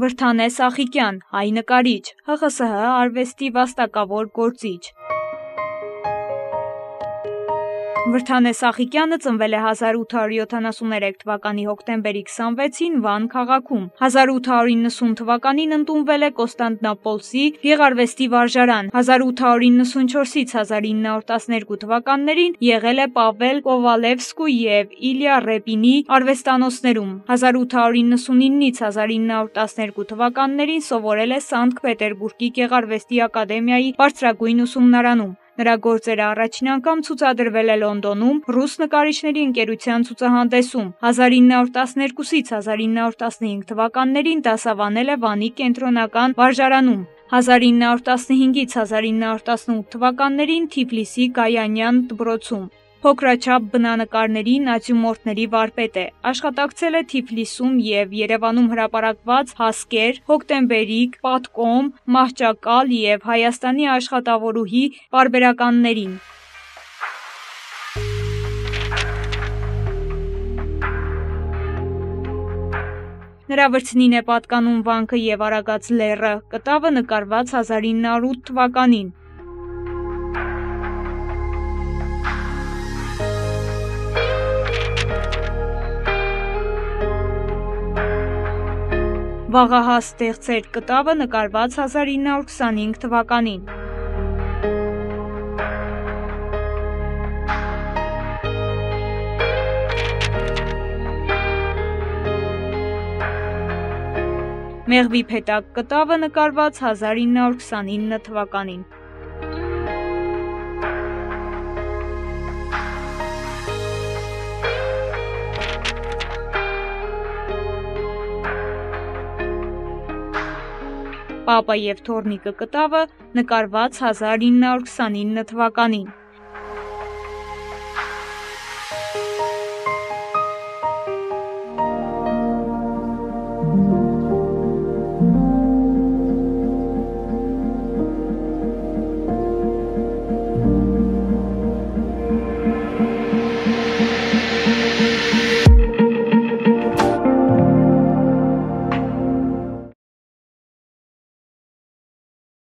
Վրթանես Ախիկյան, հայ նկարիչ, ՀԽՍՀ արվեստի վաստակավոր գործիչ։ Վրթանես Ախիկյանը ծնվել է 1873 թվականի հոկտեմբերի 26-ին Վան քաղաքում։ 1890 թվականին ընդունվել է Կոստանդնապոլսի գեղարվեստի վարժարան։ 1894-ից 1912 թվականներին եղել է Պավել Կովալևսկու և Իլյա Ռեպինի արվեստանոցներում։ 1899-ից 1912 թվականներին սովորել է Սանկտ Պետերբուրգի գեղարվեստի ակադեմիայի բարձրագույն ուսումնարանում։ Նրա գործերը առաջին անգամ ցուցադրվել է Լոնդոնում ռուս նկարիչների ընկերության ցուցահանդեսում։ 1912-ից 1915 թվականներին դասավանել է Վանի կենտրոնական վարժարանում։ 1915-ից 1918 թվականներին Թիֆլիսի Գայանյան դպրոցում։ Փոքրաչափ բնանկարների, նատյուրմորտների վարպետ է։ Աշխատակցել է Թիֆլիսում և Երևանում հրապարակված «Հասկեր», «Հոկտեմբերիկ», «Պատկոմ», «Մահճակալ» և «Հայաստանի աշխատավորուհի» պարբերականներին։ Նրա վրձնին է պատկանում վանքը և Արագած լեռը, կտավը նկարված 1908 թվականին։ Վաղահաս ստեղծեր կտավը նկարված 1925 թվականին։ Մեղվի փեթակ կտավը նկարված 1929 թվականին։ Պապա և թոռնիկը կտավը նկարված 1929 թվականին։